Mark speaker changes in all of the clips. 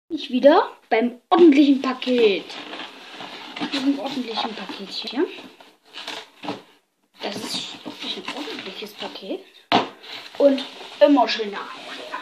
Speaker 1: Ich wieder beim ordentlichen Paket. Diesem ordentlichen Paket hier. Das ist wirklich ein ordentliches Paket. Und immer schön nach.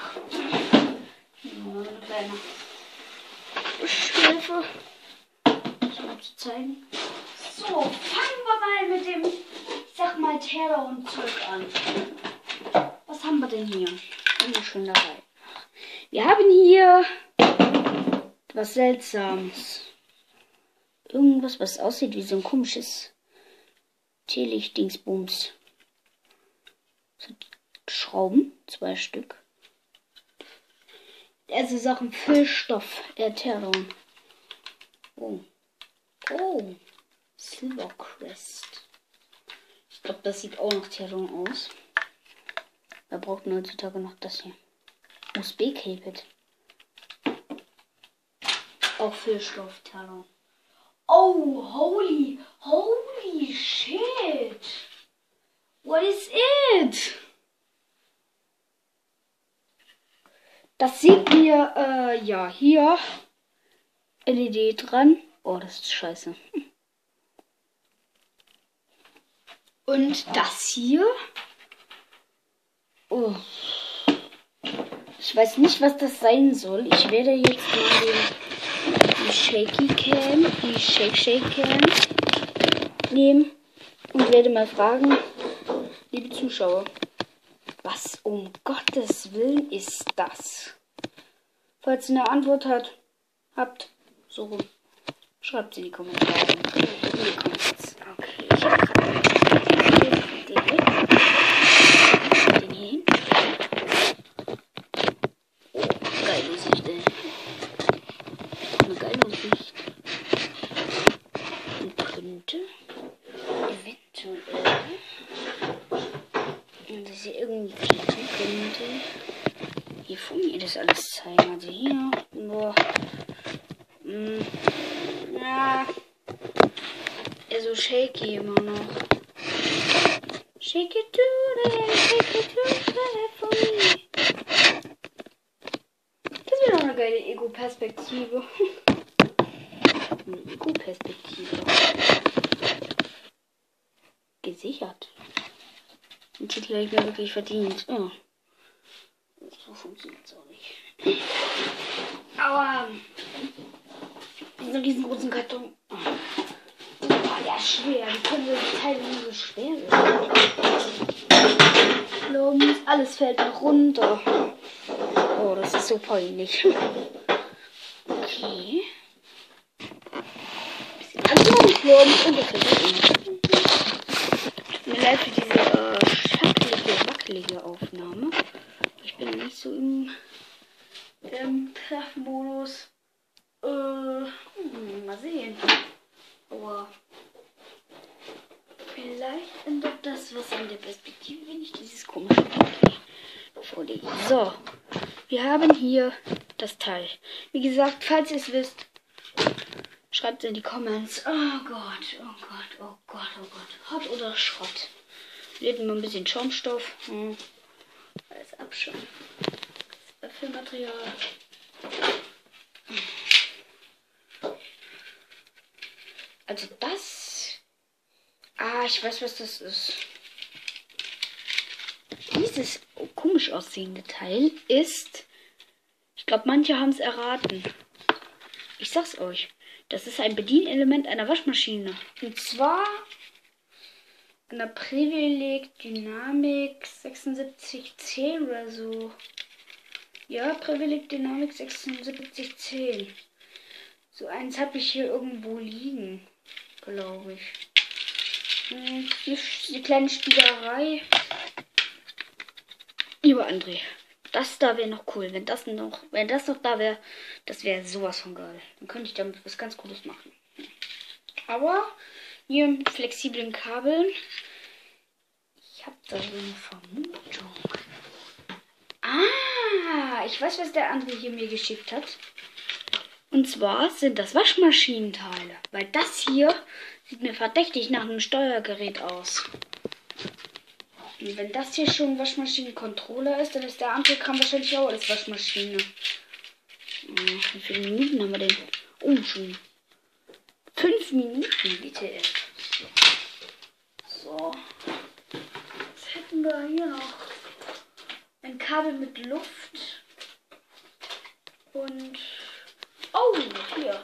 Speaker 1: Nur eine kleine Schilfe. Mal zu zeigen. So, fangen wir mal mit dem, ich sag mal, Teller und Zeug an. Was haben wir denn hier? Immer schön dabei. Wir haben hier was Seltsames. Irgendwas, was aussieht wie so ein komisches Teelicht-Dingsbums. So Schrauben, 2 Stück. Also Sachen Füllstoff, Terron. Oh. Oh. Silvercrest. Ich glaube, das sieht auch nach Terron aus. Da braucht man heutzutage noch das hier. USB-Cable. Auch Füllstoff, Terron. Oh, holy shit. What is it? Das sieht mir, ja, hier LED dran. Oh, das ist scheiße. Und das hier. Oh. Ich weiß nicht, was das sein soll. Ich werde jetzt mal die Shaky Cam, die Shake Cam nehmen und werde mal fragen, liebe Zuschauer, was um Gottes Willen ist das? Falls ihr eine Antwort habt, so rum, schreibt sie in die Kommentare. Okay, ich habe gerade den hier hin. Oh, geile Sicht, ey. Eine geile Sicht. Und könnte eventuell, und das hier irgendwie könnte hier vor mir das alles zeigen. Also hier nur ja, also shaky immer noch. Shake it to the for me. Das wäre noch eine geile Ego-Perspektive. Eine Ego-Perspektive. Gesichert. Den Titel habe ich mir wirklich verdient. Oh. So funktioniert es auch nicht. Aber diesen riesengroßen Karton. Oh, der ist schwer. Wie können die Teile nur so schwer sein? Alles fällt noch runter. Oh, das ist so peinlich. Okay. Bisschen angeflogen und das fällt nicht. Tut mir leid für diese wackelige Aufnahme. Ich bin nicht so im Modus. Mal sehen. Aber vielleicht ändert das was an der Perspektive, wenn ich dieses komische Paket vorlege. So, wir haben hier das Teil. Wie gesagt, falls ihr es wisst, schreibt es in die Comments. Oh Gott, oh Gott, oh Gott, oh Gott. Hart oder Schrott? Wir mal ein bisschen Schaumstoff. Alles abschauen. Füllmaterial. Also das. Ich weiß, was das ist. Dieses komisch aussehende Teil ist. Ich glaube, manche haben es erraten. Ich sag's euch. Das ist ein Bedienelement einer Waschmaschine. Und zwar einer Privileg Dynamic 7610 oder so. Ja, Privileg Dynamic 7610. So eins habe ich hier irgendwo liegen, glaube ich. Die kleine Spielerei. Lieber André, das da wäre noch cool. Wenn das noch da wäre, das wäre sowas von geil. Dann könnte ich damit was ganz Cooles machen. Aber hier mit flexiblen Kabeln. Ich habe da so eine Vermutung. Ich weiß, was der André hier mir geschickt hat. Und zwar sind das Waschmaschinenteile. Weil das hier sieht mir verdächtig nach einem Steuergerät aus. Und wenn das hier schon Waschmaschinen-Controller ist, dann ist der andere Kram wahrscheinlich auch als Waschmaschine. Wie viele Minuten haben wir denn? Oh, schon 5 Minuten, bitte. So. Was hätten wir hier noch? Ein Kabel mit Luft. Und... Oh, hier.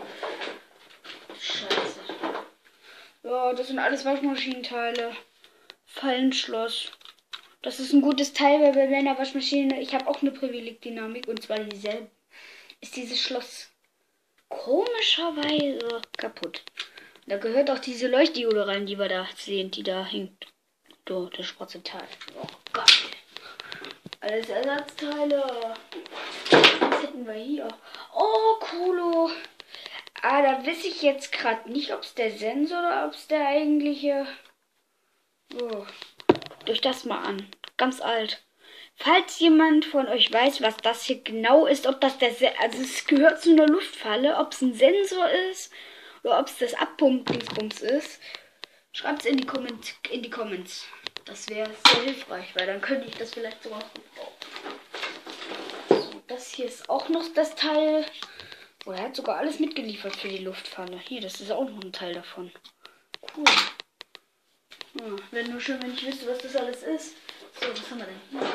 Speaker 1: Scheiße. Ja, das sind alles Waschmaschinenteile. Fallenschloss. Das ist ein gutes Teil, weil bei meiner Waschmaschine, ich habe auch eine Privilegdynamik und zwar dieselbe, ist dieses Schloss komischerweise kaputt. Da gehört auch diese Leuchtdiode rein, die wir da sehen, die da hängt. So, das schwarze Teil. Oh Gott. Alles Ersatzteile. Was hätten wir hier? Oh, coolo. Ah, da weiß ich jetzt gerade nicht, ob es der Sensor oder ob es der eigentliche... Oh. Durch das mal an. Ganz alt. Falls jemand von euch weiß, was das hier genau ist, ob das also es gehört zu einer Luftfalle, ob es ein Sensor ist oder ob es das Abpumpen-Dingsbums ist, schreibt es in die Comments. Das wäre sehr hilfreich, weil dann könnte ich das vielleicht sogar bauen. So, das hier ist auch noch das Teil. Oh, er hat sogar alles mitgeliefert für die Luftfalle. Hier, das ist auch noch ein Teil davon. Cool. Ja, wäre nur schön, wenn ich wüsste, was das alles ist. So, was haben wir denn hier?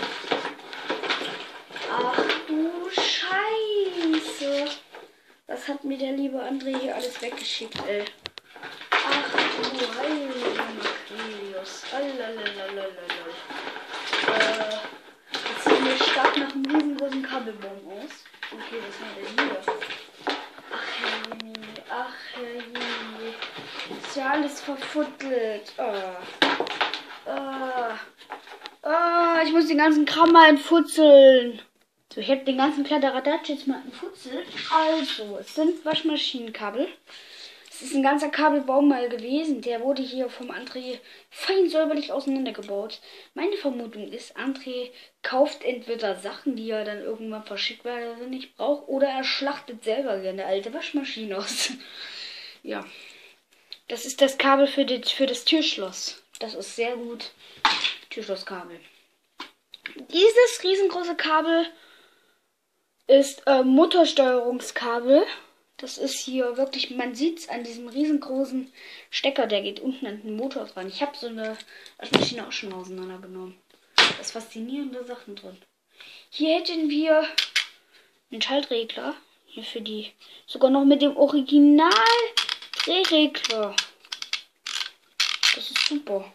Speaker 1: Ach du Scheiße. Was hat mir der liebe André hier alles weggeschickt, ey? Ach du heilige Makelius. Das sieht mir stark nach einem riesengroßen Kabelbaum aus. Okay, was haben wir denn hier? Ach herrje. Ist ja alles verfuttelt. Ich muss den ganzen Kram mal entfutzeln. So, ich habe den ganzen Kladderadatsch jetzt mal entfutzelt. Also, es sind Waschmaschinenkabel. Es ist ein ganzer Kabelbaum mal gewesen. Der wurde hier vom André fein säuberlich auseinandergebaut. Meine Vermutung ist, André kauft entweder Sachen, die er dann irgendwann verschickt, weil er sie nicht braucht, oder er schlachtet selber eine alte Waschmaschine aus. Ja. Das ist das Kabel für das Türschloss. Das ist sehr gut. Türschlosskabel. Dieses riesengroße Kabel ist Motorsteuerungskabel. Das ist hier wirklich, man sieht es an diesem riesengroßen Stecker, der geht unten an den Motor dran. Ich habe so eine Waschmaschine auch schon auseinandergenommen. Da ist faszinierende Sachen drin. Hier hätten wir einen Schaltregler. Hier für die, sogar noch mit dem Original Drehregler. Das ist super.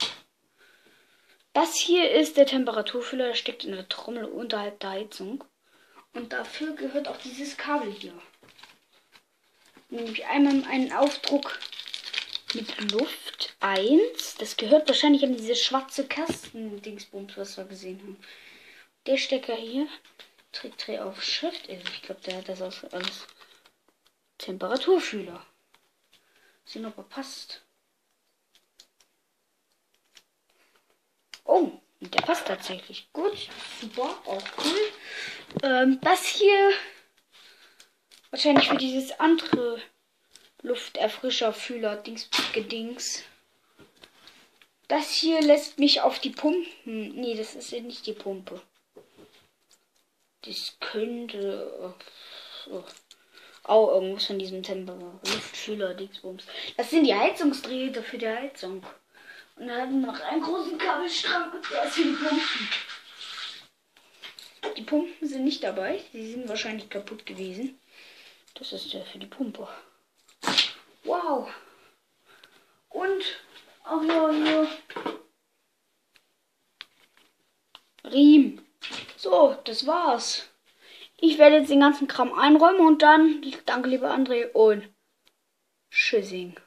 Speaker 1: Das hier ist der Temperaturfühler, der steckt in der Trommel unterhalb der Heizung. Und dafür gehört auch dieses Kabel hier. Nämlich einmal einen Aufdruck mit Luft 1. Das gehört wahrscheinlich an diese schwarze Kasten-Dingsbums, was wir gesehen haben. Der Stecker hier trägt Dreh auf Schrift. Also ich glaube, der hat das auch alles. Temperaturfühler. Sehen, ob er passt. Oh, der passt tatsächlich. Gut, super, auch cool. Das hier wahrscheinlich für dieses andere Lufterfrischerfühler-Gedings. Das hier lässt mich auf die Pumpen. Nee, das ist ja nicht die Pumpe. Das könnte auch irgendwas von diesem Luftfühler-Dingsbums. Das sind die Heizungsdrähte für die Heizung. Und dann haben wir noch einen großen Kabelstrang und der ist für die Pumpen. Die Pumpen sind nicht dabei. Die sind wahrscheinlich kaputt gewesen. Das ist der für die Pumpe. Wow. Und auch hier. Riemen. So, das war's. Ich werde jetzt den ganzen Kram einräumen und dann, danke lieber André und tschüssing.